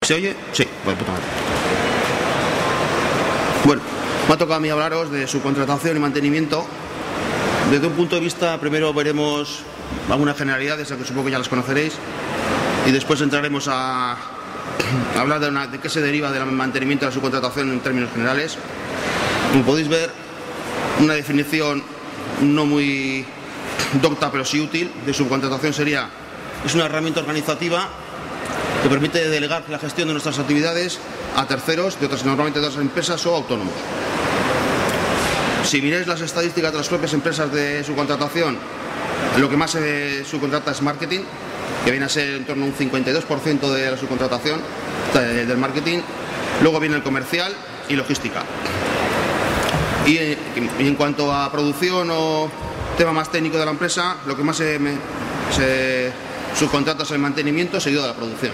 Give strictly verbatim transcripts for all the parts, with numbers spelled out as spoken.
¿Se oye? Sí, pues puta madre. Bueno, me ha tocado a mí hablaros de subcontratación y mantenimiento. Desde un punto de vista, primero veremos algunas generalidades, aunque supongo que ya las conoceréis, y después entraremos a, a hablar de, una, de qué se deriva del mantenimiento de la subcontratación en términos generales. Como podéis ver, una definición no muy docta, pero sí útil, de subcontratación sería: es una herramienta organizativa que permite delegar la gestión de nuestras actividades a terceros, de otras, normalmente de otras empresas o autónomos. Si miráis las estadísticas de las propias empresas de subcontratación, lo que más se subcontrata es marketing, que viene a ser en torno a un cincuenta y dos por ciento de la subcontratación del marketing. Luego viene el comercial y logística. Y, y en cuanto a producción o tema más técnico de la empresa, lo que más se, se subcontrata es el mantenimiento, seguido de la producción.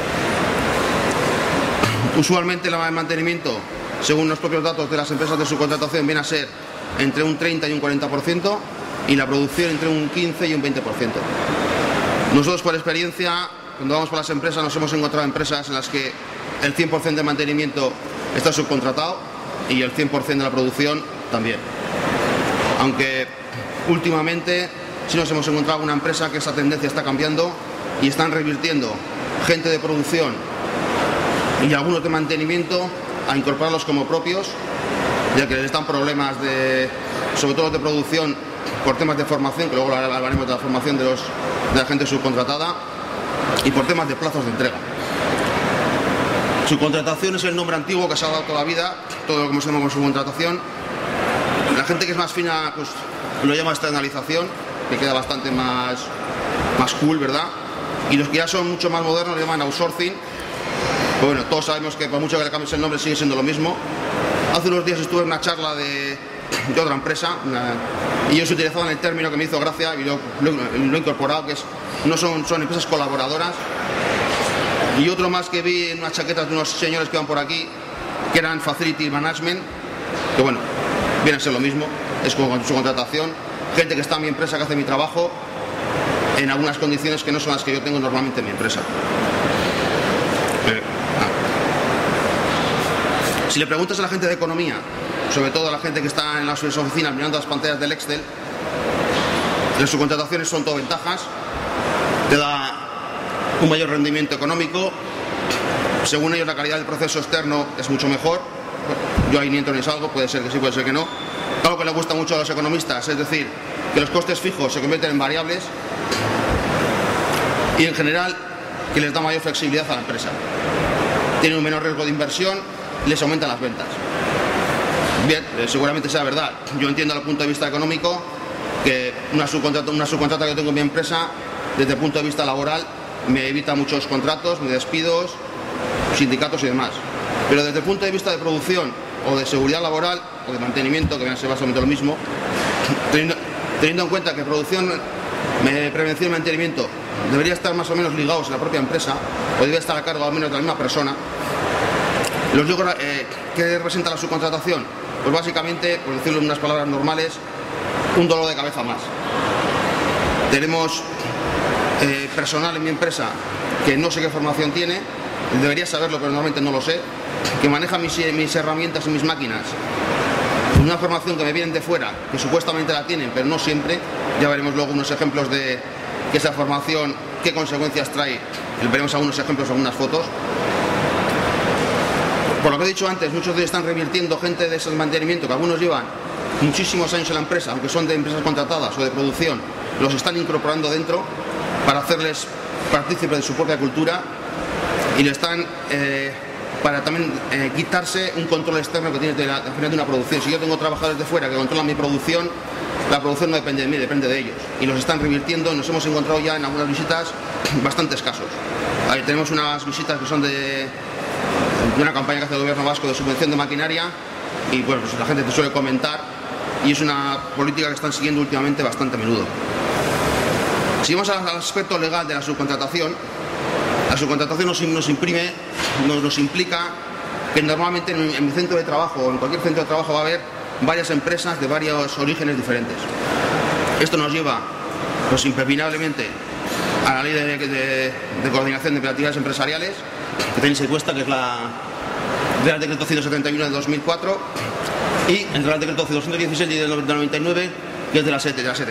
Usualmente el mantenimiento, según los propios datos de las empresas de subcontratación, viene a ser entre un treinta y un cuarenta por ciento, y la producción entre un quince y un veinte por ciento. Nosotros, por experiencia, cuando vamos por las empresas, nos hemos encontrado empresas en las que el cien por ciento de mantenimiento está subcontratado y el cien por ciento de la producción también. Aunque últimamente sí nos hemos encontrado una empresa que esa tendencia está cambiando y están revirtiendo gente de producción y algunos de mantenimiento a incorporarlos como propios, ya que les dan problemas, de, sobre todo de producción, por temas de formación, que luego hablaremos de la formación de, los, de la gente subcontratada, y por temas de plazos de entrega. Subcontratación es el nombre antiguo que se ha dado toda la vida, todo lo que hemos llamado subcontratación. La gente que es más fina pues lo llama externalización, que queda bastante más, más cool, ¿verdad? Y los que ya son mucho más modernos lo llaman outsourcing. Pues bueno, todos sabemos que por mucho que le cambies el nombre sigue siendo lo mismo. Hace unos días estuve en una charla de, de otra empresa, una, y ellos utilizaban el término que me hizo gracia y lo, lo, lo he incorporado, que es, no son, son empresas colaboradoras. Y otro más que vi en unas chaquetas de unos señores que van por aquí, que eran Facility Management, que bueno, viene a ser lo mismo, es como su contratación, gente que está en mi empresa, que hace mi trabajo en algunas condiciones que no son las que yo tengo normalmente en mi empresa. Eh, ah. Si le preguntas a la gente de economía, sobre todo a la gente que está en las oficinas mirando las pantallas del Excel, las subcontrataciones son todo ventajas, te da un mayor rendimiento económico, según ellos la calidad del proceso externo es mucho mejor. Yo ahí ni entro ni salgo, puede ser que sí, puede ser que no. Algo que le gusta mucho a los economistas, es decir, que los costes fijos se convierten en variables, y en general que les da mayor flexibilidad a la empresa. Tienen un menor riesgo de inversión, les aumentan las ventas. Bien, seguramente sea verdad. Yo entiendo desde el punto de vista económico que una subcontrata, una subcontrata que tengo en mi empresa, desde el punto de vista laboral, me evita muchos contratos, me despidos, sindicatos y demás. Pero desde el punto de vista de producción o de seguridad laboral o de mantenimiento, que viene a ser básicamente lo mismo, teniendo, teniendo en cuenta que producción, prevención y mantenimiento debería estar más o menos ligados en la propia empresa, o debe estar a cargo al menos de la misma persona. Los digo, eh, ¿qué representa la subcontratación? Pues básicamente, por decirlo en unas palabras normales, un dolor de cabeza más. Tenemos eh, personal en mi empresa que no sé qué formación tiene, debería saberlo pero normalmente no lo sé, que maneja mis, mis herramientas y mis máquinas con una formación que me vienen de fuera, que supuestamente la tienen pero no siempre. Ya veremos luego unos ejemplos de que esa formación, qué consecuencias trae, veremos algunos ejemplos, algunas fotos. Por lo que he dicho antes, muchos de ellos están revirtiendo gente de ese mantenimiento, que algunos llevan muchísimos años en la empresa, aunque son de empresas contratadas o de producción, los están incorporando dentro para hacerles partícipes de su propia cultura, y le están eh, para también eh, quitarse un control externo que tiene de la, al final de una producción. Si yo tengo trabajadores de fuera que controlan mi producción, la producción no depende de mí, depende de ellos, y los están revirtiendo. Nos hemos encontrado ya en algunas visitas bastantes casos. Ahí tenemos unas visitas que son de, de una campaña que hace el gobierno vasco de subvención de maquinaria, y bueno, pues la gente te suele comentar, y es una política que están siguiendo últimamente bastante a menudo. Si vamos al aspecto legal de la subcontratación, la subcontratación nos, nos imprime, nos, nos implica que normalmente en, en mi centro de trabajo o en cualquier centro de trabajo va a haber varias empresas de varios orígenes diferentes. Esto nos lleva, pues impepinablemente, a la ley de, de, de coordinación de operativas empresariales, que tenéis en cuenta, que es la Real Decreto ciento setenta y uno de dos mil cuatro y el Real Decreto doscientos dieciséis de noventa y nueve, que es de las E T Ts.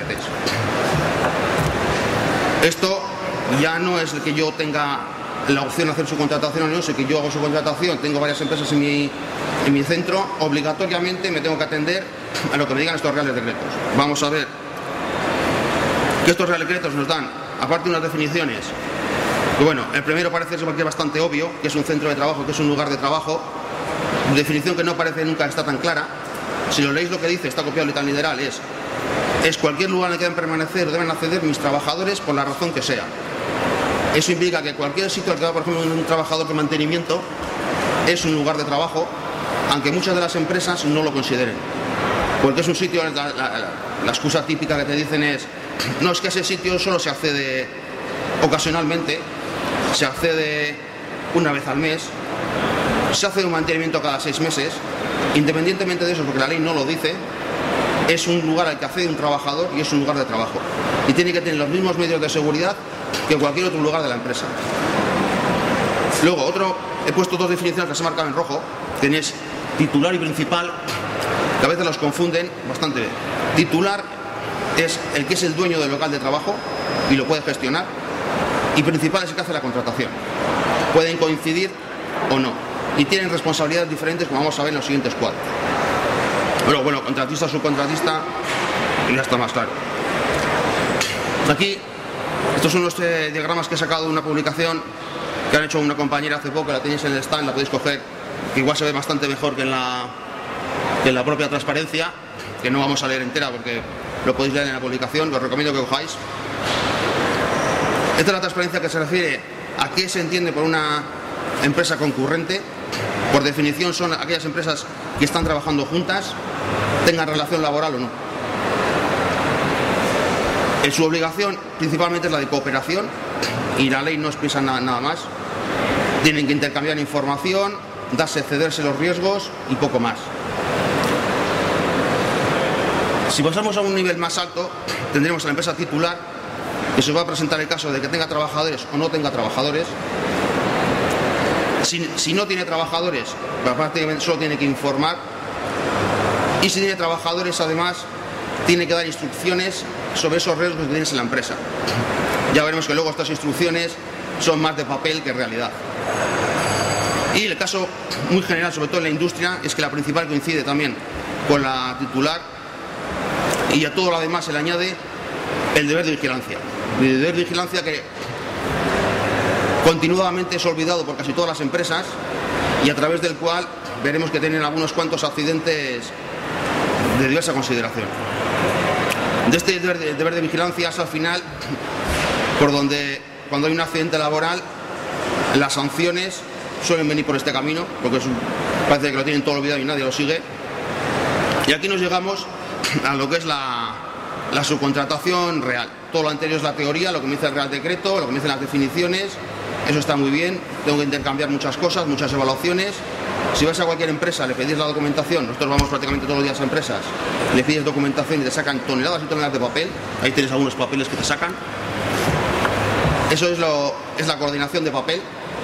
Esto ya no es el que yo tenga la opción de hacer su contratación o no, sé que yo hago su contratación, tengo varias empresas en mi, en mi centro, obligatoriamente me tengo que atender a lo que me digan estos reales decretos. Vamos a ver que estos reales decretos nos dan, aparte de unas definiciones, que bueno, el primero parece que es bastante obvio, que es un centro de trabajo, que es un lugar de trabajo, definición que no parece nunca está tan clara. Si lo leéis, lo que dice, está copiado literal literal, es es cualquier lugar en el que deben permanecer o deben acceder mis trabajadores por la razón que sea. Eso implica que cualquier sitio al que va, por ejemplo, un trabajador de mantenimiento es un lugar de trabajo, aunque muchas de las empresas no lo consideren. Porque es un sitio, la, la, la, la excusa típica que te dicen es, no, es que ese sitio solo se accede ocasionalmente, se accede una vez al mes, se hace un mantenimiento cada seis meses, independientemente de eso, porque la ley no lo dice, es un lugar al que accede un trabajador y es un lugar de trabajo. Y tiene que tener los mismos medios de seguridad que cualquier otro lugar de la empresa. Luego, otro, he puesto dos definiciones que se marcan en rojo. Tenéis titular y principal, que a veces los confunden bastante. Titular es el que es el dueño del local de trabajo y lo puede gestionar. Y principal es el que hace la contratación. Pueden coincidir o no. Y tienen responsabilidades diferentes, como vamos a ver en los siguientes cuadros. Bueno, bueno, contratista, subcontratista, ya está más claro. Aquí, estos son los eh, diagramas que he sacado de una publicación que han hecho una compañera hace poco, la tenéis en el stand, la podéis coger, que igual se ve bastante mejor que en la, que en la propia transparencia, que no vamos a leer entera porque lo podéis leer en la publicación, os recomiendo que cojáis. Esta es la transparencia que se refiere a qué se entiende por una empresa concurrente. Por definición son aquellas empresas que están trabajando juntas, tengan relación laboral o no. En su obligación principalmente es la de cooperación y la ley no expresa nada, nada más. Tienen que intercambiar información, darse, cederse los riesgos y poco más. Si pasamos a un nivel más alto, tendremos a la empresa titular, que se va a presentar el caso de que tenga trabajadores o no tenga trabajadores. Si, si no tiene trabajadores, prácticamente solo tiene que informar. Y si tiene trabajadores, además, tiene que dar instrucciones sobre esos riesgos que tienes en la empresa. Ya veremos que luego estas instrucciones son más de papel que realidad. Y el caso muy general, sobre todo en la industria, es que la principal coincide también con la titular y a todo lo demás se le añade el deber de vigilancia. El deber de vigilancia que continuadamente es olvidado por casi todas las empresas y a través del cual veremos que tienen algunos cuantos accidentes de diversa consideración. De este deber de, deber de vigilancia es al final por donde cuando hay un accidente laboral las sanciones suelen venir por este camino, porque es un, parece que lo tienen todo olvidado y nadie lo sigue. Y aquí nos llegamos a lo que es la, la subcontratación real. Todo lo anterior es la teoría, lo que me dice el Real Decreto, lo que me dicen las definiciones. Eso está muy bien, tengo que intercambiar muchas cosas, muchas evaluaciones. Si vais a cualquier empresa, le pedís la documentación, nosotros vamos prácticamente todos los días a empresas, le pides documentación y te sacan toneladas y toneladas de papel, ahí tienes algunos papeles que te sacan. Eso es, lo, es la coordinación de papel.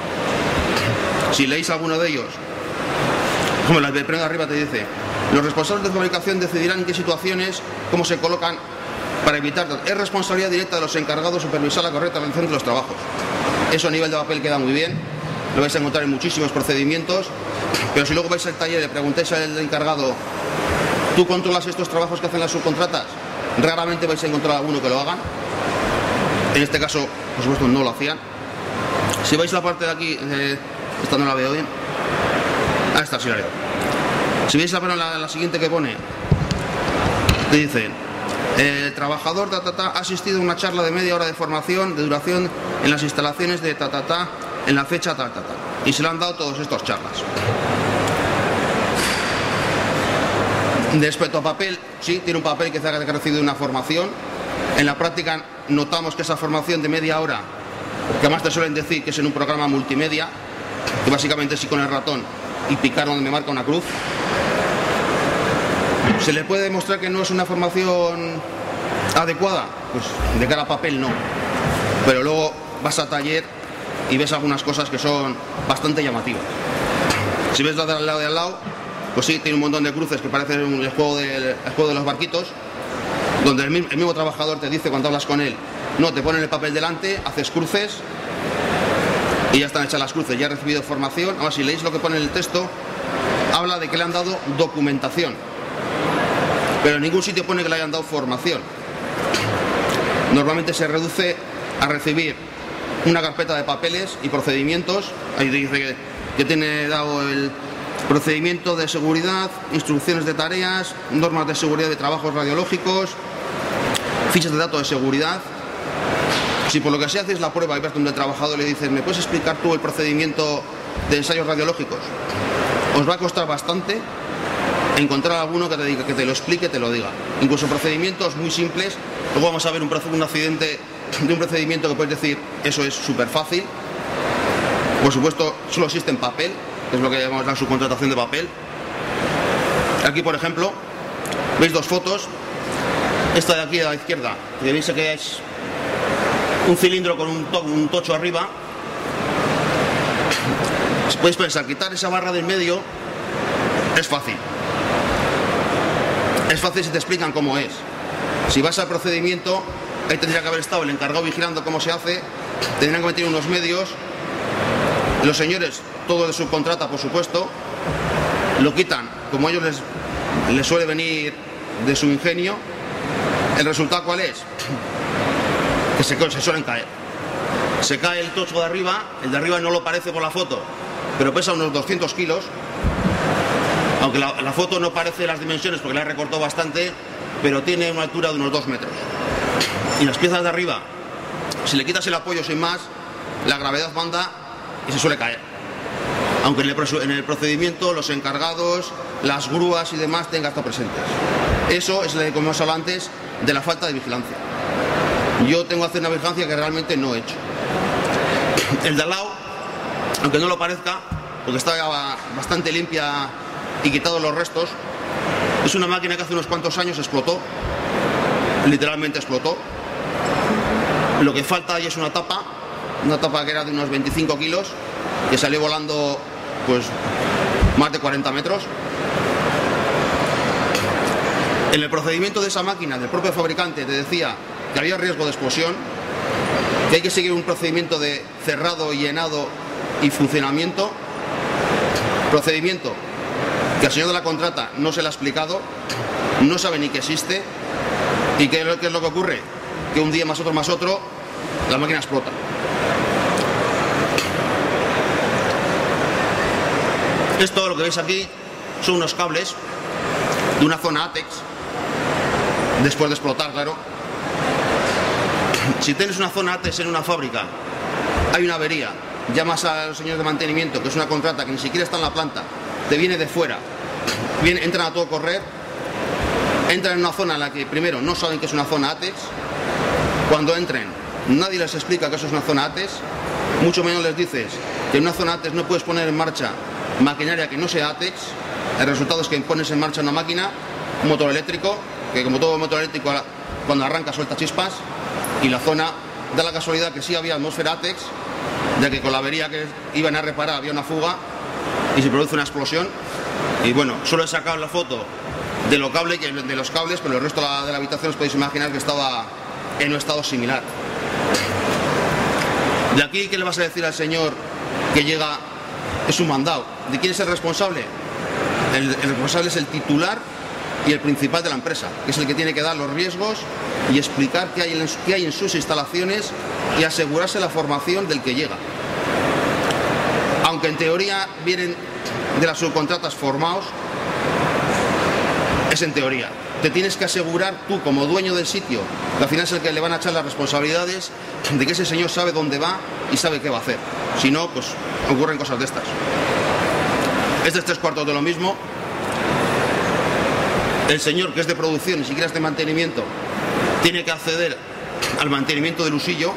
Si leéis alguno de ellos, como la del primero de arriba te dice, los responsables de fabricación decidirán en qué situaciones, cómo se colocan para evitar. Es responsabilidad directa de los encargados supervisar la correcta realización de los trabajos. Eso a nivel de papel queda muy bien, lo vais a encontrar en muchísimos procedimientos, pero si luego vais al taller y le preguntáis al encargado, ¿tú controlas estos trabajos que hacen las subcontratas? Raramente vais a encontrar alguno que lo hagan. En este caso, por supuesto, no lo hacían. Si vais a la parte de aquí, eh, esta no la veo bien. Ah, esta sí la veo. Si veis la, la, la siguiente que pone, te dicen, el trabajador ta, ta, ta, ha asistido a una charla de media hora de formación de duración en las instalaciones de ta, ta, ta, en la fecha ta, ta, ta. Y se le han dado todas estas charlas. Respecto a papel, sí, tiene un papel que se ha recibido una formación. En la práctica notamos que esa formación de media hora, que además te suelen decir que es en un programa multimedia, que básicamente sí con el ratón y picar donde me marca una cruz, ¿se le puede demostrar que no es una formación adecuada? Pues de cara a papel no. Pero luego vas a taller y ves algunas cosas que son bastante llamativas. Si ves la de al lado de al lado, pues sí, tiene un montón de cruces que parece un, el, juego del, el juego de los barquitos, donde el mismo, el mismo trabajador te dice cuando hablas con él, no, te ponen el papel delante, haces cruces y ya están hechas las cruces, ya he recibido formación. Ahora, si leéis lo que pone en el texto, habla de que le han dado documentación, pero en ningún sitio pone que le hayan dado formación. Normalmente se reduce a recibir una carpeta de papeles y procedimientos. Ahí dice que, que tiene dado el procedimiento de seguridad, instrucciones de tareas, normas de seguridad de trabajos radiológicos, fichas de datos de seguridad. Si por lo que sea haces la prueba y ves donde el trabajador le dices, ¿me puedes explicar tú el procedimiento de ensayos radiológicos? Os va a costar bastante encontrar alguno que te diga, que te lo explique, te lo diga. Incluso procedimientos muy simples. Luego vamos a ver un, un accidente de un procedimiento que puedes decir, eso es súper fácil. Por supuesto, solo existe en papel, que es lo que llamamos la subcontratación de papel. Aquí, por ejemplo, veis dos fotos. Esta de aquí a la izquierda, que veis que es un cilindro con un, to un tocho arriba. Si podéis pensar, quitar esa barra del medio es fácil. Es fácil si te explican cómo es. Si vas al procedimiento, ahí tendría que haber estado el encargado vigilando cómo se hace, tendrían que meter unos medios, los señores, todo de subcontrata por supuesto, lo quitan como a ellos les, les suele venir de su ingenio. ¿El resultado cuál es? Que se, se suelen caer. Se cae el tocho de arriba, el de arriba no lo parece por la foto, pero pesa unos doscientos kilos, aunque la, la foto no parece las dimensiones porque la he recortado bastante, pero tiene una altura de unos dos metros. Y las piezas de arriba, si le quitas el apoyo sin más, la gravedad manda y se suele caer. Aunque en el, en el procedimiento los encargados, las grúas y demás tengan que estar presentes. Eso es lo que hemos hablado antes de la falta de vigilancia. Yo tengo que hacer una vigilancia que realmente no he hecho. El de al lado, aunque no lo parezca, porque está bastante limpia y quitado los restos, es una máquina que hace unos cuantos años explotó, literalmente explotó. Lo que falta ahí es una tapa, una tapa que era de unos veinticinco kilos, que salió volando pues más de cuarenta metros. En el procedimiento de esa máquina, del propio fabricante, te decía que había riesgo de explosión, que hay que seguir un procedimiento de cerrado, llenado y funcionamiento. Procedimiento que al señor de la contrata no se le ha explicado, no sabe ni que existe. ¿Y qué es lo que, es lo que ocurre? Que un día más otro más otro, la máquina explota. Esto, lo que veis aquí, son unos cables de una zona ATEX, después de explotar, claro. Si tienes una zona ATEX en una fábrica, hay una avería, llamas a los señores de mantenimiento, que es una contrata que ni siquiera está en la planta, te viene de fuera, viene, entran a todo correr, entran en una zona en la que primero no saben que es una zona ATEX. Cuando entren, nadie les explica que eso es una zona ATEX, mucho menos les dices que en una zona ATEX no puedes poner en marcha maquinaria que no sea ATEX. El resultado es que pones en marcha una máquina, un motor eléctrico, que como todo motor eléctrico cuando arranca suelta chispas, y la zona da la casualidad que sí había atmósfera ATEX, ya que con la avería que iban a reparar había una fuga y se produce una explosión. Y bueno, solo he sacado la foto de, lo cable, de los cables, pero el resto de la, de la habitación os podéis imaginar que estaba en un estado similar. De aquí, ¿qué le vas a decir al señor que llega? Es un mandado. ¿De quién es el responsable? El, el responsable es el titular y el principal de la empresa, que es el que tiene que dar los riesgos y explicar qué hay en, qué hay en sus instalaciones y asegurarse la formación del que llega. Aunque en teoría vienen de las subcontratas formados, es en teoría. Te tienes que asegurar tú, como dueño del sitio, que al final es el que le van a echar las responsabilidades de que ese señor sabe dónde va y sabe qué va a hacer. Si no, pues ocurren cosas de estas. Este es tres cuartos de lo mismo. El señor, que es de producción, ni siquiera es de mantenimiento, tiene que acceder al mantenimiento del usillo.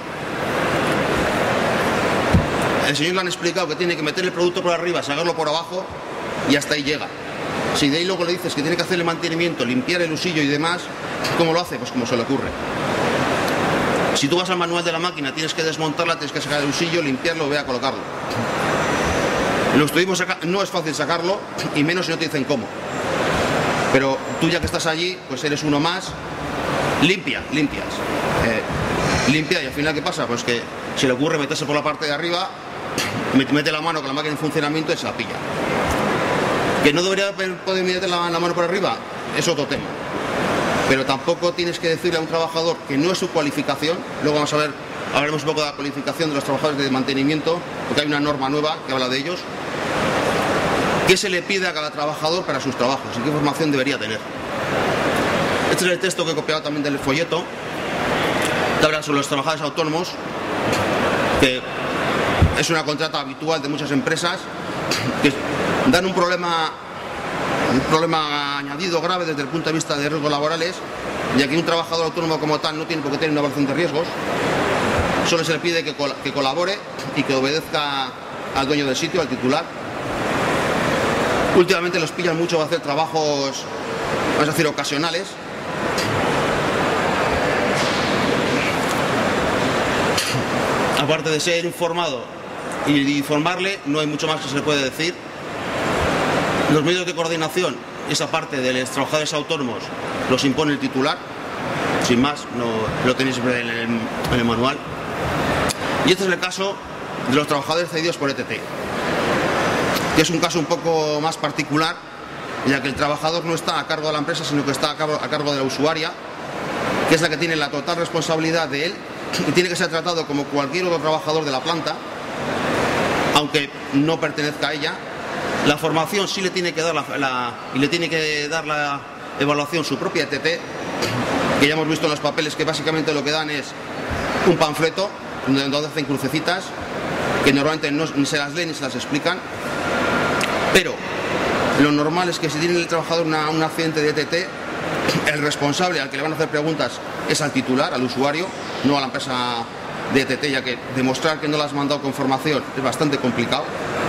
El señor le han explicado que tiene que meter el producto por arriba, sacarlo por abajo y hasta ahí llega. Si de ahí luego le dices que tiene que hacer el mantenimiento, limpiar el usillo y demás, ¿cómo lo hace? Pues como se le ocurre. Si tú vas al manual de la máquina, tienes que desmontarla, tienes que sacar el usillo, limpiarlo, voy a colocarlo. Lo estuvimos saca... No es fácil sacarlo, y menos si no te dicen cómo. Pero tú, ya que estás allí, pues eres uno más, limpia, limpias. Eh, limpia, y al final, ¿qué pasa? Pues que se le ocurre meterse por la parte de arriba, mete la mano con la máquina en funcionamiento y se la pilla. ¿Que no debería poder meter la, la mano por arriba? Es otro tema. Pero tampoco tienes que decirle a un trabajador que no es su cualificación. Luego vamos a ver, hablaremos un poco de la cualificación de los trabajadores de mantenimiento, porque hay una norma nueva que habla de ellos. ¿Qué se le pide a cada trabajador para sus trabajos y qué formación debería tener? Este es el texto que he copiado también del folleto, que habla sobre los trabajadores autónomos, que es una contrata habitual de muchas empresas, que dan un problema, un problema añadido grave desde el punto de vista de riesgos laborales, ya que un trabajador autónomo como tal no tiene por qué tener una evaluación de riesgos, solo se le pide que, col que colabore y que obedezca al dueño del sitio, al titular. Últimamente los pillan mucho a hacer trabajos, vamos a decir, ocasionales. Aparte de ser informado y informarle, no hay mucho más que se le puede decir. Los medios de coordinación, esa parte de los trabajadores autónomos, los impone el titular, sin más, no lo tenéis siempre en el, en el manual. Y este es el caso de los trabajadores cedidos por E T T, que es un caso un poco más particular, ya que el trabajador no está a cargo de la empresa, sino que está a cargo, a cargo de la usuaria, que es la que tiene la total responsabilidad de él, y tiene que ser tratado como cualquier otro trabajador de la planta, aunque no pertenezca a ella. La formación sí le tiene que dar la, la, y le tiene que dar la evaluación su propia E T T, que ya hemos visto en los papeles que básicamente lo que dan es un panfleto donde hacen crucecitas, que normalmente no, ni se las leen ni se las explican. Pero lo normal es que si tiene el trabajador una, un accidente de E T T, el responsable al que le van a hacer preguntas es al titular, al usuario, no a la empresa de E T T, ya que demostrar que no la has mandado con formación es bastante complicado.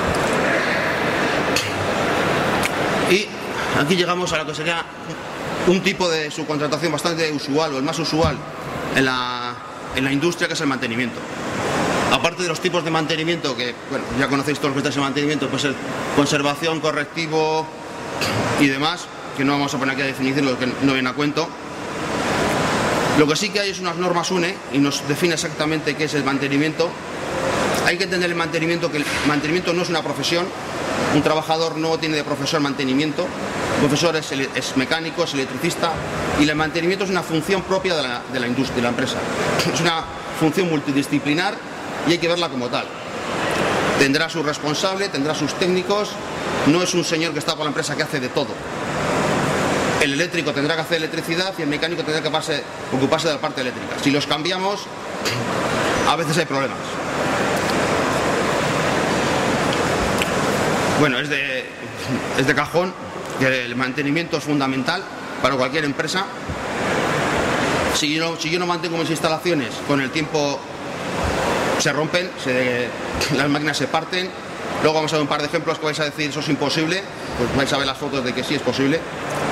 Y aquí llegamos a lo que sería un tipo de subcontratación bastante usual, o el más usual en la, en la industria, que es el mantenimiento. Aparte de los tipos de mantenimiento, que bueno, ya conocéis todos los que estáis en mantenimiento, pues el conservación, correctivo y demás, que no vamos a poner aquí a definición lo que no viene a cuento. Lo que sí que hay es unas normas U N E y nos define exactamente qué es el mantenimiento. Hay que entender el mantenimiento, que el mantenimiento no es una profesión. Un trabajador no tiene de profesor mantenimiento. El profesor es, el, es mecánico, es electricista, y el mantenimiento es una función propia de la, de la industria, de la empresa. Es una función multidisciplinar y hay que verla como tal. Tendrá su responsable, tendrá sus técnicos, no es un señor que está por la empresa que hace de todo. El eléctrico tendrá que hacer electricidad y el mecánico tendrá que pase, ocuparse de la parte eléctrica. Si los cambiamos, a veces hay problemas. Bueno, es de, es de cajón que el mantenimiento es fundamental para cualquier empresa. Si yo no, si yo no mantengo mis instalaciones, con el tiempo se rompen, se, las máquinas se parten. Luego vamos a ver un par de ejemplos que vais a decir eso es imposible, pues vais a ver las fotos de que sí es posible.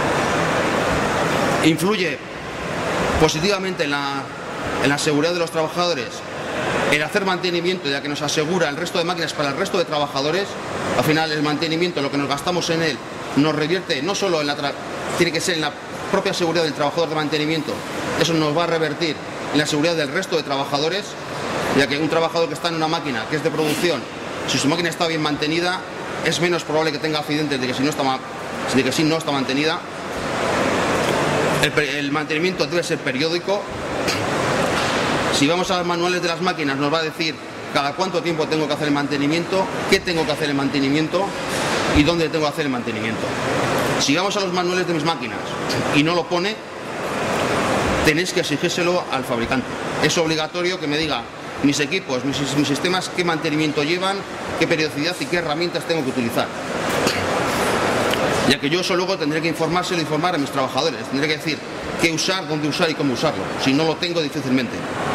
Influye positivamente en la, en la seguridad de los trabajadores el hacer mantenimiento, ya que nos asegura el resto de máquinas para el resto de trabajadores. Al final el mantenimiento, lo que nos gastamos en él, nos revierte no solo en la, tiene que ser en la propia seguridad del trabajador de mantenimiento, eso nos va a revertir en la seguridad del resto de trabajadores, ya que un trabajador que está en una máquina que es de producción, si su máquina está bien mantenida, es menos probable que tenga accidentes de que si no está, de que si no está mantenida. El, el mantenimiento debe ser periódico. Si vamos a los manuales de las máquinas, nos va a decir cada cuánto tiempo tengo que hacer el mantenimiento, qué tengo que hacer el mantenimiento y dónde tengo que hacer el mantenimiento. Si vamos a los manuales de mis máquinas y no lo pone, tenéis que exigírselo al fabricante. Es obligatorio que me diga mis equipos, mis, mis sistemas, qué mantenimiento llevan, qué periodicidad y qué herramientas tengo que utilizar. Ya que yo eso luego tendré que informárselo, informar a mis trabajadores. Tendré que decir qué usar, dónde usar y cómo usarlo. Si no lo tengo, difícilmente.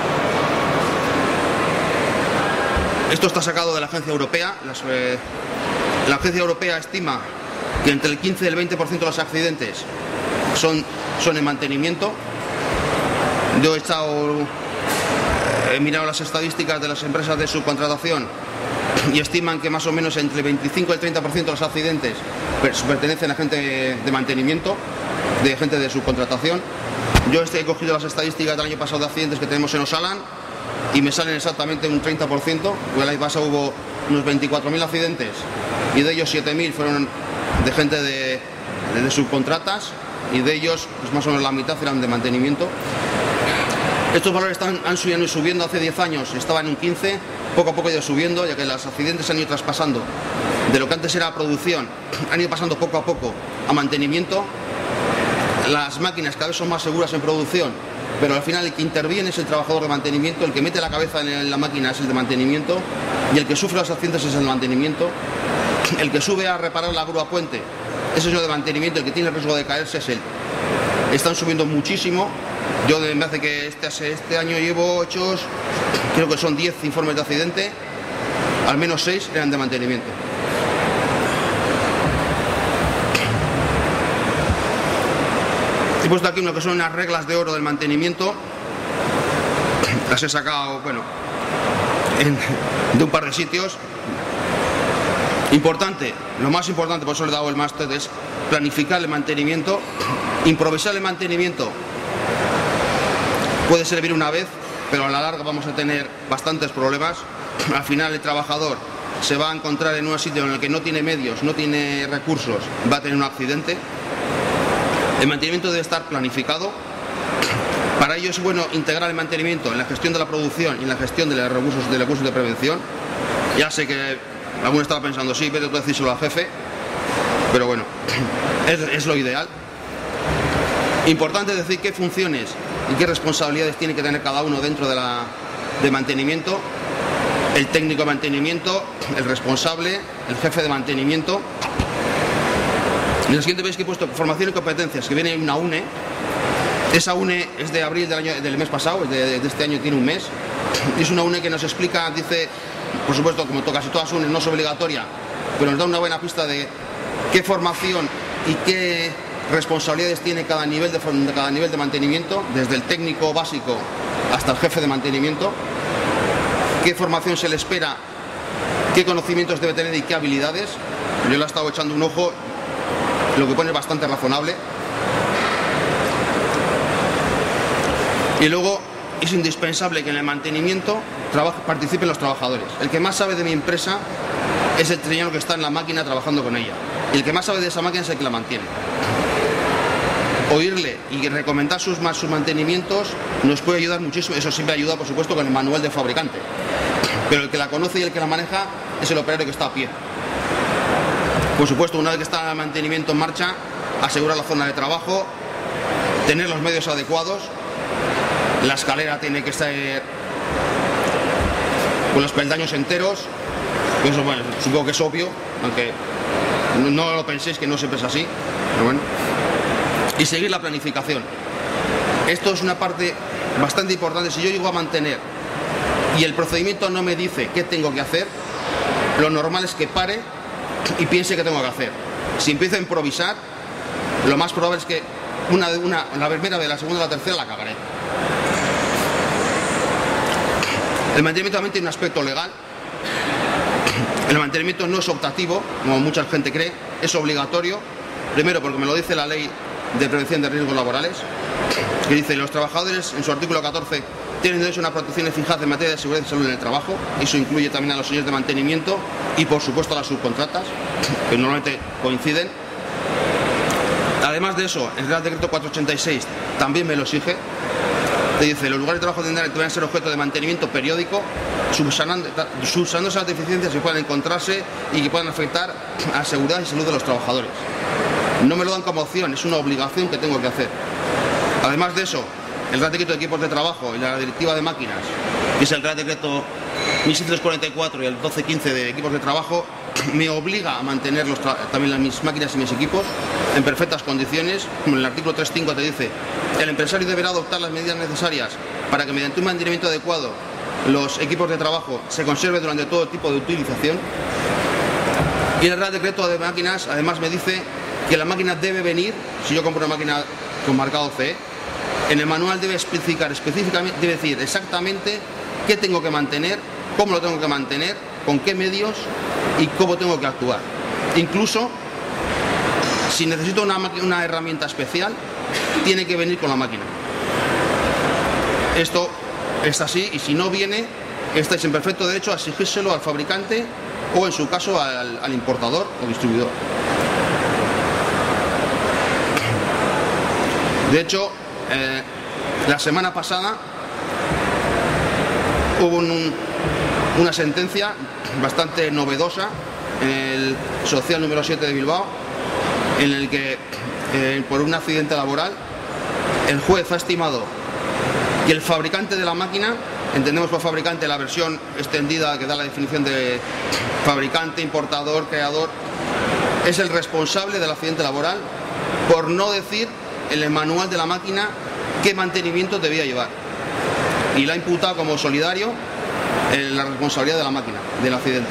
Esto está sacado de la agencia europea. Las, eh, la agencia europea estima que entre el quince y el veinte por ciento de los accidentes son, son en mantenimiento. Yo he estado he mirado las estadísticas de las empresas de subcontratación y estiman que más o menos entre el veinticinco y el treinta por ciento de los accidentes pertenecen a gente de mantenimiento, de gente de subcontratación. Yo he cogido las estadísticas del año pasado de accidentes que tenemos en Osalan y me salen exactamente un treinta por ciento. El año pasado hubo unos veinticuatro mil accidentes y de ellos siete mil fueron de gente de, de, de subcontratas y de ellos pues más o menos la mitad eran de mantenimiento. Estos valores están, han subido y subiendo. Hace diez años estaban en un quince, poco a poco ha ido subiendo, ya que los accidentes han ido traspasando de lo que antes era producción, han ido pasando poco a poco a mantenimiento. Las máquinas cada vez son más seguras en producción, pero al final el que interviene es el trabajador de mantenimiento, el que mete la cabeza en la máquina es el de mantenimiento y el que sufre los accidentes es el de mantenimiento. El que sube a reparar la grúa puente ese es el de mantenimiento, el que tiene riesgo de caerse es él. Están subiendo muchísimo. Yo me hace que este, este año llevo hechos, creo que son diez informes de accidente, al menos seis eran de mantenimiento. He puesto aquí lo que son unas reglas de oro del mantenimiento. Las he sacado, bueno, en, de un par de sitios. Importante, lo más importante, por eso le he dado el máster, es planificar el mantenimiento. Improvisar el mantenimiento puede servir una vez, pero a la larga vamos a tener bastantes problemas. Al final el trabajador se va a encontrar en un sitio en el que no tiene medios, no tiene recursos, va a tener un accidente. El mantenimiento debe estar planificado. Para ello es bueno integrar el mantenimiento en la gestión de la producción y en la gestión de los recursos de, recursos de prevención. Ya sé que alguno estaba pensando, sí, vete tú a decírselo al jefe, pero bueno, es, es lo ideal. Importante decir qué funciones y qué responsabilidades tiene que tener cada uno dentro de, la, de mantenimiento. El técnico de mantenimiento, el responsable, el jefe de mantenimiento. En el siguiente veis que he puesto formación y competencias, que viene una UNE. Esa UNE es de abril del, año, del mes pasado, es de, de este año, tiene un mes. Es una UNE que nos explica, dice, por supuesto, como casi todas UNES, no es obligatoria, pero nos da una buena pista de qué formación y qué responsabilidades tiene cada nivel de, cada nivel de mantenimiento, desde el técnico básico hasta el jefe de mantenimiento, qué formación se le espera, qué conocimientos debe tener y qué habilidades. Yo le he estado echando un ojo, lo que pone es bastante razonable. Y luego es indispensable que en el mantenimiento trabaje, participen los trabajadores. El que más sabe de mi empresa es el triñano que está en la máquina trabajando con ella. Y el que más sabe de esa máquina es el que la mantiene. Oírle y recomendar sus, sus mantenimientos nos puede ayudar muchísimo. Eso siempre ayuda, por supuesto, con el manual del fabricante. Pero el que la conoce y el que la maneja es el operario que está a pie. Por supuesto, una vez que está el mantenimiento en marcha, asegurar la zona de trabajo, tener los medios adecuados. La escalera tiene que estar con los peldaños enteros. Eso, bueno, supongo que es obvio, aunque no lo penséis, que no siempre es así, pero bueno. Y seguir la planificación. Esto es una parte bastante importante. Si yo llego a mantener y el procedimiento no me dice qué tengo que hacer, lo normal es que pare y piense qué tengo que hacer. Si empiezo a improvisar, lo más probable es que una, una, la primera vez, la segunda y la tercera la cagaré. El mantenimiento también tiene un aspecto legal. El mantenimiento no es optativo, como mucha gente cree, es obligatorio. Primero porque me lo dice la ley de prevención de riesgos laborales, que dice: los trabajadores, en su artículo catorce, tienen derecho a una protección eficaz en materia de seguridad y salud en el trabajo. Eso incluye también a los señores de mantenimiento y, por supuesto, a las subcontratas, que normalmente coinciden. Además de eso, el Real Decreto cuatrocientos ochenta y seis también me lo exige. Te dice: los lugares de trabajo deben ser objeto de mantenimiento periódico, subsanando, subsanando esas deficiencias que puedan encontrarse y que puedan afectar a la seguridad y salud de los trabajadores. No me lo dan como opción, es una obligación que tengo que hacer. Además de eso, el Real Decreto de Equipos de Trabajo y la Directiva de Máquinas, que es el Real Decreto mil seiscientos cuarenta y cuatro y el doce quince de Equipos de Trabajo, me obliga a mantener los también mis máquinas y mis equipos en perfectas condiciones. Como el artículo tres punto cinco te dice: el empresario deberá adoptar las medidas necesarias para que mediante un mantenimiento adecuado los equipos de trabajo se conserven durante todo tipo de utilización. Y el Real Decreto de Máquinas además me dice que la máquina debe venir, si yo compro una máquina con marcado C E, en el manual debe especificar específicamente, debe decir exactamente qué tengo que mantener, cómo lo tengo que mantener, con qué medios y cómo tengo que actuar. Incluso, si necesito una, una herramienta especial, tiene que venir con la máquina. Esto es así, y si no viene, estáis en perfecto derecho a exigírselo al fabricante o, en su caso, al, al importador o distribuidor. De hecho, eh, la semana pasada hubo un, una sentencia bastante novedosa en el Social número siete de Bilbao, en el que eh, por un accidente laboral el juez ha estimado que el fabricante de la máquina, entendemos por fabricante la versión extendida que da la definición de fabricante, importador, creador, es el responsable del accidente laboral, por no decir en el manual de la máquina qué mantenimiento debía llevar, y la ha imputado como solidario en la responsabilidad de la máquina, del accidente.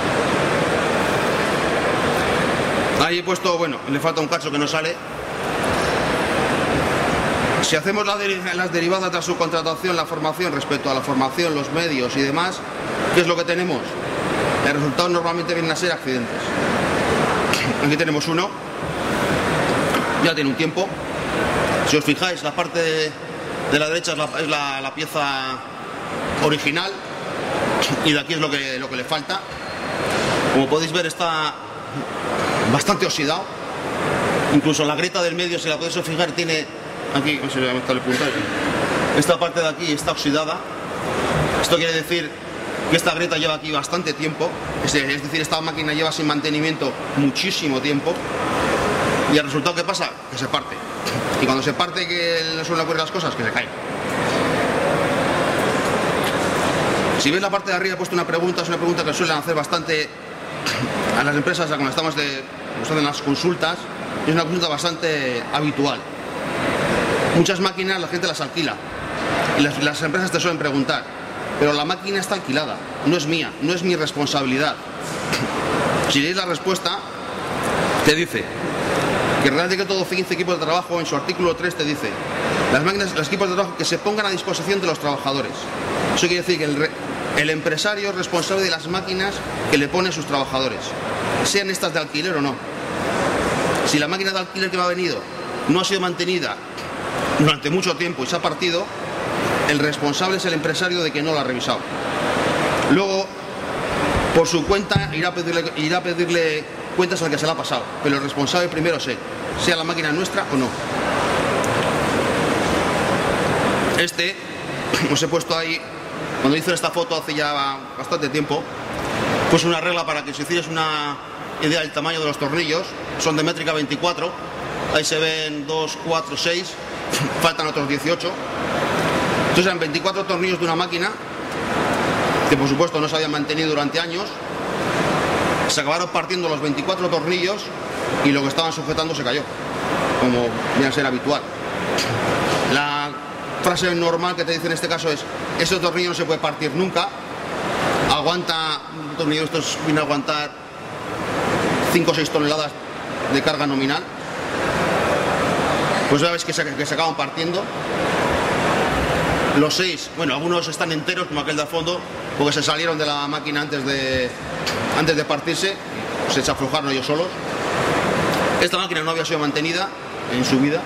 Ahí he puesto, bueno, le falta un cacho que no sale. Si hacemos la deri las derivadas de la subcontratación, la formación, respecto a la formación, los medios y demás, ¿qué es lo que tenemos? El resultado normalmente vienen a ser accidentes. Aquí tenemos uno, ya tiene un tiempo. Si os fijáis, la parte de, de la derecha es, la, es la, la pieza original, y de aquí es lo que, lo que le falta. Como podéis ver, está bastante oxidado. Incluso la grieta del medio, si la podéis fijar, tiene aquí, no sé si está el punto, esta parte de aquí está oxidada. Esto quiere decir que esta grieta lleva aquí bastante tiempo, es decir, esta máquina lleva sin mantenimiento muchísimo tiempo, y el resultado, ¿qué pasa? Que se parte. Y cuando se parte, que le suelen ocurrir las cosas, que se caen. Si veis la parte de arriba, he puesto una pregunta, es una pregunta que suelen hacer bastante a las empresas cuando estamos de, nos hacen las consultas, y es una consulta bastante habitual. Muchas máquinas la gente las alquila, y las, las empresas te suelen preguntar, pero la máquina está alquilada, no es mía, no es mi responsabilidad. Si leéis la respuesta, te dice que realmente que todo quince equipos de trabajo, en su artículo tres te dice, las máquinas, los equipos de trabajo que se pongan a disposición de los trabajadores. Eso quiere decir que el, el empresario es responsable de las máquinas que le pone a sus trabajadores, sean estas de alquiler o no. Si la máquina de alquiler que me ha venido no ha sido mantenida durante mucho tiempo y se ha partido, el responsable es el empresario de que no la ha revisado. Luego, por su cuenta, irá a pedirle, irá a pedirle cuentas al que se la ha pasado, pero el responsable primero es él, sea la máquina nuestra o no. Este, os he puesto ahí, cuando hice esta foto hace ya bastante tiempo, pues una regla para que si hicierais una idea del tamaño de los tornillos. Son de métrica veinticuatro, ahí se ven dos, cuatro, seis, faltan otros dieciocho. Entonces eran veinticuatro tornillos de una máquina que por supuesto no se habían mantenido durante años. Se acabaron partiendo los veinticuatro tornillos y lo que estaban sujetando se cayó, como viene a ser habitual. La frase normal que te dice en este caso es: ese tornillo no se puede partir nunca, aguanta, un tornillo de estos viene a aguantar cinco o seis toneladas de carga nominal. Pues ya ves que se, que se acaban partiendo. Los seis, bueno, algunos están enteros, como aquel de al fondo, porque se salieron de la máquina antes de, antes de partirse, se desaflojaron ellos solos. Esta máquina no había sido mantenida en su vida.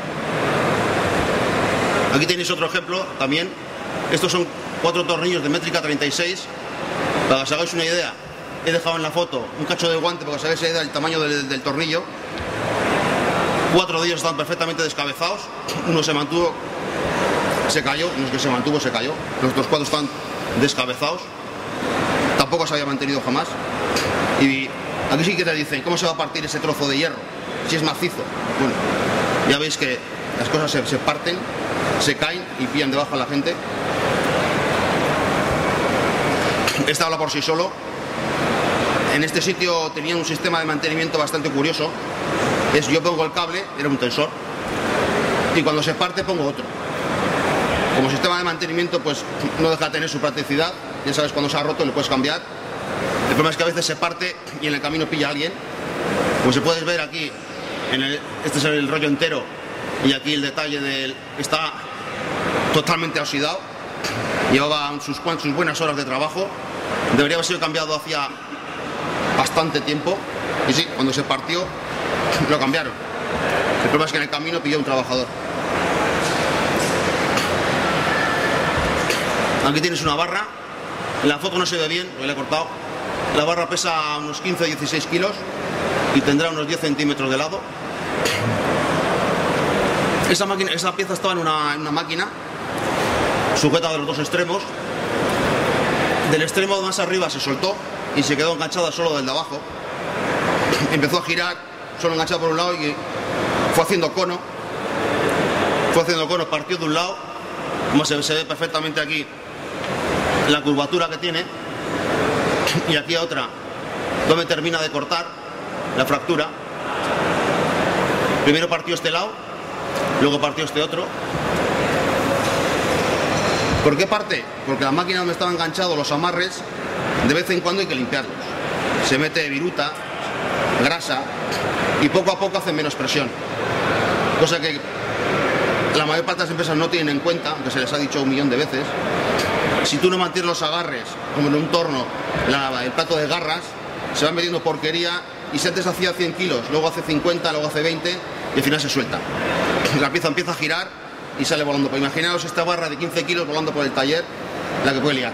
Aquí tenéis otro ejemplo también. Estos son cuatro tornillos de métrica treinta y seis. Para que os hagáis una idea, he dejado en la foto un cacho de guante para que os hagáis una idea del tamaño del, del tornillo. Cuatro de ellos están perfectamente descabezados. Uno se mantuvo, se cayó, no es que se mantuvo, se cayó. Los otros cuatro están descabezados. Tampoco se había mantenido jamás. Y aquí sí que te dicen, ¿cómo se va a partir ese trozo de hierro? Si es macizo. Bueno, ya veis que las cosas se, se parten, se caen y pillan debajo a la gente. Este habla por sí solo. En este sitio tenía un sistema de mantenimiento bastante curioso. Es, yo pongo el cable, era un tensor, y cuando se parte pongo otro. Como sistema de mantenimiento, pues no deja de tener su practicidad. Ya sabes, cuando se ha roto le puedes cambiar. El problema es que a veces se parte y en el camino pilla a alguien. Pues se puedes ver aquí, en el, este es el rollo entero, y aquí el detalle del, está totalmente oxidado. llevaba sus, sus buenas horas de trabajo, debería haber sido cambiado hacía bastante tiempo, y sí, cuando se partió lo cambiaron. El problema es que en el camino pilló un trabajador. Aquí tienes una barra, en la foto no se ve bien, lo he cortado. La barra pesa unos quince a dieciséis kilos y tendrá unos diez centímetros de lado. Esa, máquina, esa pieza estaba en una, en una máquina sujeta de los dos extremos. Del extremo más arriba se soltó y se quedó enganchada solo del de abajo. Empezó a girar, solo enganchada por un lado, y fue haciendo cono. Fue haciendo cono, partió de un lado, como se, se ve perfectamente aquí la curvatura que tiene, y aquí a otra donde termina de cortar la fractura. Primero partió este lado, luego partió este otro. ¿Por qué parte? Porque la máquina donde estaban enganchados los amarres, de vez en cuando hay que limpiarlos. Se mete viruta, grasa, y poco a poco hacen menos presión. Cosa que la mayor parte de las empresas no tienen en cuenta, aunque se les ha dicho un millón de veces. Si tú no mantienes los agarres, como en un torno, la, el plato de garras, se van metiendo porquería, y si antes hacía cien kilos, luego hace cincuenta, luego hace veinte, y al final se suelta. La pieza empieza a girar y sale volando. Pues imaginaos esta barra de quince kilos volando por el taller, la que puede liar.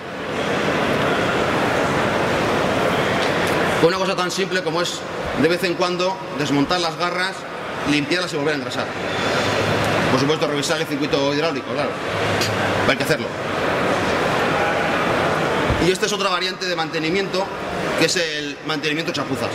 Una cosa tan simple como es, de vez en cuando, desmontar las garras, limpiarlas y volver a engrasar. Por supuesto, revisar el circuito hidráulico, claro. Hay que hacerlo. Y esta es otra variante de mantenimiento, que es el mantenimiento chapuzas.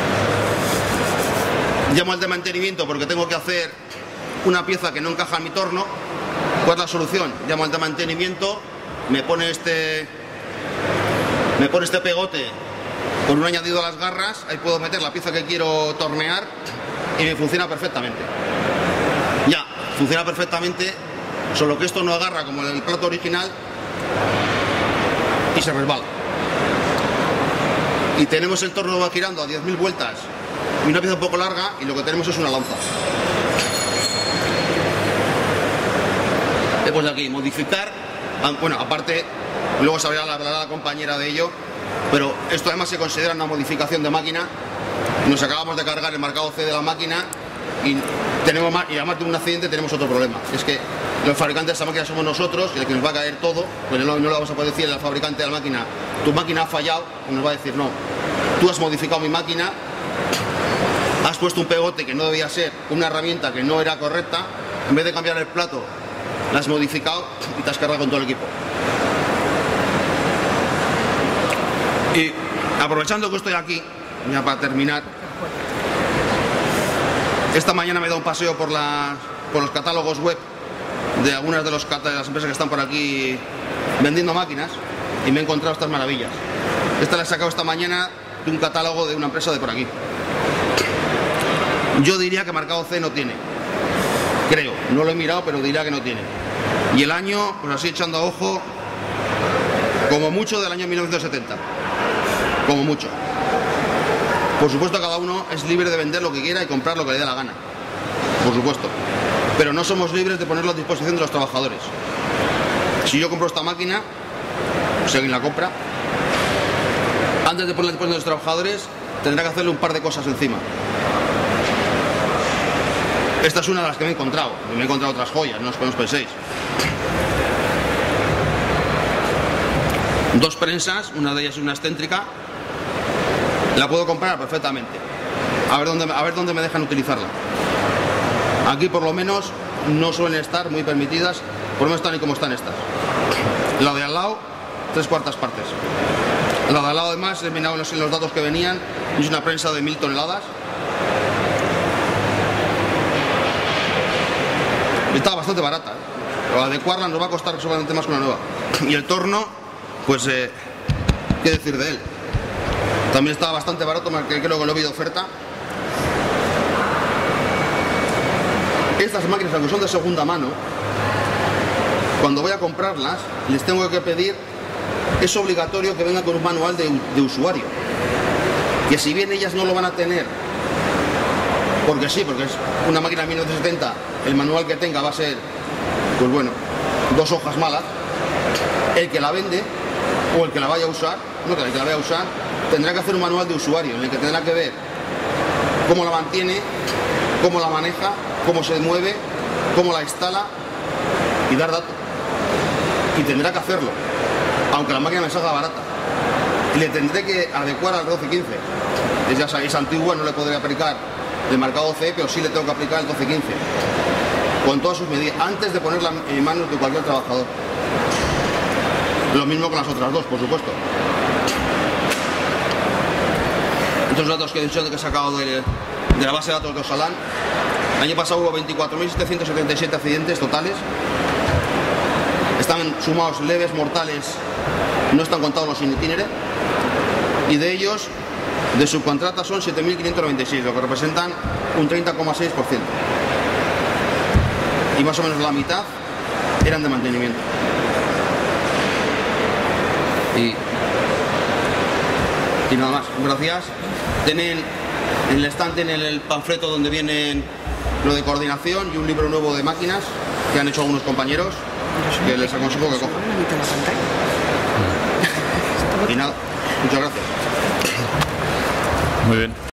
Llamo al de mantenimiento porque tengo que hacer una pieza que no encaja en mi torno. ¿Cuál es la solución? Llamo al de mantenimiento, me pone este, me pone este pegote con un añadido a las garras, ahí puedo meter la pieza que quiero tornear y me funciona perfectamente. Ya, funciona perfectamente, solo que esto no agarra como el plato original y se resbala. Y tenemos el torno va girando a diez mil vueltas y una pieza un poco larga, y lo que tenemos es una lanza. Después de aquí, modificar, bueno, aparte, luego se hablará la, la, la compañera de ello, pero esto además se considera una modificación de máquina. Nos acabamos de cargar el marcado C de la máquina y, tenemos, y además de un accidente tenemos otro problema. Es que los fabricantes de esta máquina somos nosotros, y el que nos va a caer todo, pues no, no le vamos a poder decir al fabricante de la máquina, tu máquina ha fallado, y nos va a decir, no, tú has modificado mi máquina, has puesto un pegote que no debía ser, una herramienta que no era correcta, en vez de cambiar el plato, la has modificado y te has cargado con todo el equipo. Y aprovechando que estoy aquí, ya para terminar, esta mañana me he dado un paseo por, las, por los catálogos web de algunas de, los, de las empresas que están por aquí vendiendo máquinas, y me he encontrado estas maravillas. Esta la he sacado esta mañana de un catálogo de una empresa de por aquí. Yo diría que marcado C no tiene, creo, no lo he mirado, pero diría que no tiene. Y el año, pues así echando a ojo, como mucho del año mil novecientos setenta, como mucho. Por supuesto, cada uno es libre de vender lo que quiera y comprar lo que le dé la gana, por supuesto, pero no somos libres de ponerlo a disposición de los trabajadores. Si yo compro esta máquina, si alguien la compra, antes de ponerla a disposición de los trabajadores, tendrá que hacerle un par de cosas encima. Esta es una de las que me he encontrado, me he encontrado otras joyas, no os penséis. Dos prensas, una de ellas es una excéntrica, la puedo comprar perfectamente. A ver dónde, a ver dónde me dejan utilizarla. Aquí por lo menos no suelen estar muy permitidas, por lo menos están y como están estas. La de al lado, tres cuartas partes. La de al lado además, he mirado en los, en los datos que venían, es una prensa de mil toneladas. Está bastante barata, ¿eh? Adecuarla nos va a costar solamente más que una nueva. Y el torno, pues, eh, ¿qué decir de él? También está bastante barato, que creo que lo he visto oferta. Estas máquinas, aunque son de segunda mano, cuando voy a comprarlas, les tengo que pedir, es obligatorio que vengan con un manual de, de usuario. Que si bien ellas no lo van a tener, porque sí, porque es una máquina de mil novecientos setenta, el manual que tenga va a ser, pues bueno, dos hojas malas, el que la vende o el que la vaya a usar, no que el que la vaya a usar, tendrá que hacer un manual de usuario en el que tendrá que ver cómo la mantiene, cómo la maneja, cómo se mueve, cómo la instala y dar datos. Y tendrá que hacerlo, aunque la máquina me salga barata. Y le tendré que adecuar al doce quince. Ya sabéis, antigua, no le podré aplicar el marcado C E, pero sí le tengo que aplicar el doce quince. Con todas sus medidas, antes de ponerla en manos de cualquier trabajador. Lo mismo con las otras dos, por supuesto. Estos datos que he dicho que he sacado de, de la base de datos de Osalan. El año pasado hubo veinticuatro mil setecientos setenta y siete accidentes totales. Están sumados leves, mortales, no están contados los in itinere. Y de ellos, de subcontratas son siete mil quinientos noventa y seis, lo que representan un treinta coma seis por ciento. Y más o menos la mitad eran de mantenimiento. Y, y nada más, gracias. Tienen en el stand, tienen el panfleto donde vienen lo de coordinación y un libro nuevo de máquinas que han hecho algunos compañeros que les aconsejo que cojan. Y nada, muchas gracias. Muy bien.